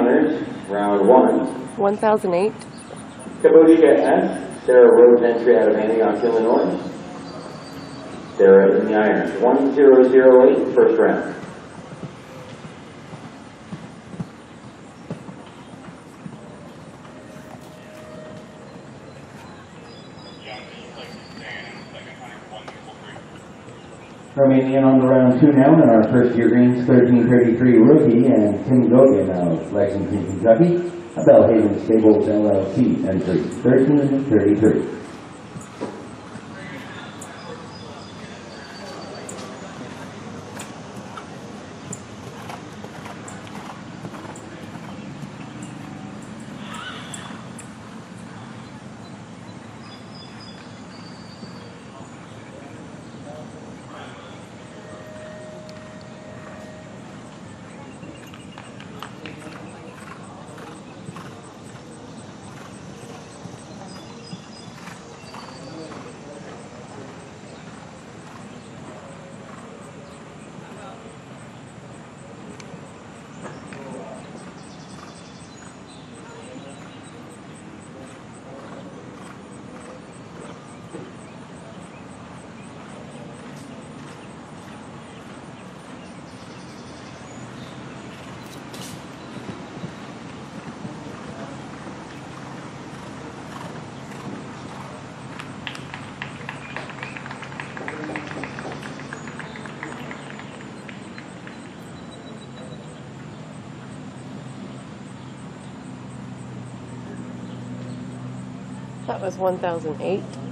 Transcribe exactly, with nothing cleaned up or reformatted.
hunters, round one. one thousand eight. CABOUSHKA S, SARA RHODES entry out of Antioch, Illinois. SARA in the irons, one zero zero eight, first round. Coming in on the round two now in our first year greens, thirteen thirty-three rookie and Tim Gogan of Lexington, Kentucky, a Bellhaven Stables L L C entry, thirteen thirty-three. That was one thousand eight.